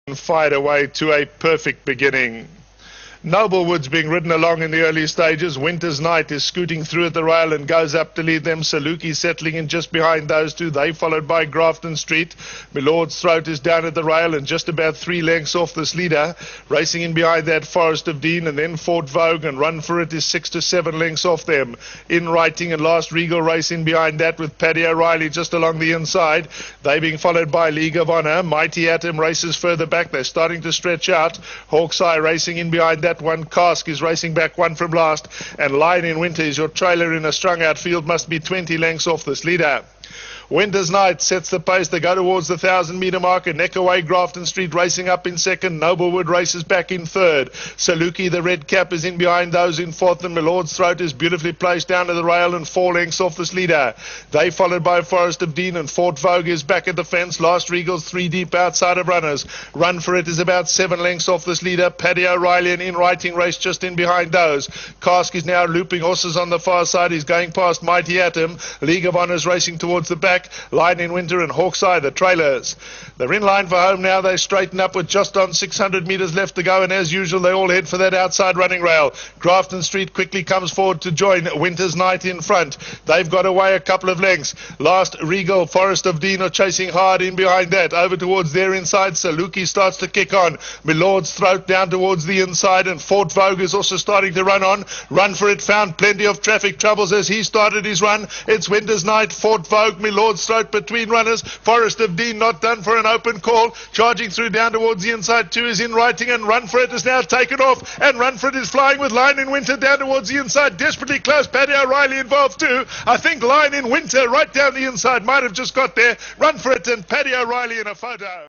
fired away to a perfect beginning. Noblewood's being ridden along in the early stages. Winter's Night is scooting through at the rail and goes up to lead them. Saluki settling in just behind those two. They followed by Grafton Street. Milord's Throat is down at the rail and just about 3 lengths off this leader. Racing in behind that, Forest of Dean, and then Fort Vogue, and Run For It is 6 to 7 lengths off them. In Writing and Last Regal race in behind that with Paddy O'Reilly just along the inside. They being followed by League of Honour. Mighty Atom races further back. They're starting to stretch out. Hawk's Eye racing in behind that one. Cask is racing back one from last, and Lion in Winter is your trailer in a strung out field, must be 20 lengths off this leader. Winter's Night sets the pace. They go towards the 1,000-metre marker. Neck away, Grafton Street racing up in second. Noblewood races back in third. Saluki, the red cap, is in behind those in fourth, and Milord's Throat is beautifully placed down to the rail and 4 lengths off this leader. They followed by Forest of Dean, and Fort Vogue is back at the fence. Last Regal's 3 deep outside of runners. Run For It is about 7 lengths off this leader. Paddy O'Reilly, and In Writing race just in behind those. Cask is now looping horses on the far side. He's going past Mighty Atom. League of Honour is racing towards the back. Lion in Winter and Hawk's Eye, the trailers. They're in line for home now. They straighten up with just on 600 metres left to go, and as usual they all head for that outside running rail. Grafton Street quickly comes forward to join Winter's Night in front. They've got away a couple of lengths. Last Regal, Forest of Dean are chasing hard in behind that. Over towards their inside, Saluki starts to kick on. Milord's Throat down towards the inside, and Fort Vogue is also starting to run on. Run For It found plenty of traffic troubles as he started his run. It's Winter's Night, Fort Vogue, Milord's Throat between runners. Forest of Dean not done for an open call. Charging through down towards the inside too is In Writing, and Run For It is now taken off, and Run For It is flying with Lion in Winter down towards the inside. Desperately close. Paddy O'Reilly involved too. I think Lion in Winter right down the inside might have just got there. Run For It and Paddy O'Reilly in a photo.